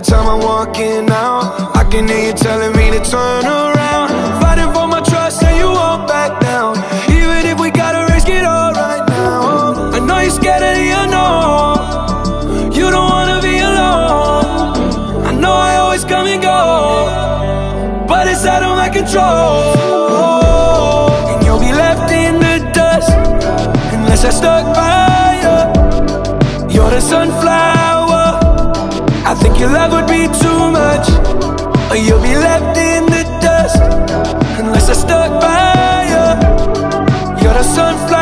time I'm walking out, I can hear you telling me to turn around. Fighting for my trust and you won't back down. Even if we gotta risk it all right now. I know you're scared of the unknown. You don't wanna be alone. I know I always come and go, but it's out of my control. And you'll be left in the dust unless I stuck by you. You're the sunflower, I think your love would be too much. Or you'll be left in the dust unless I stuck by you. You're the sunflower.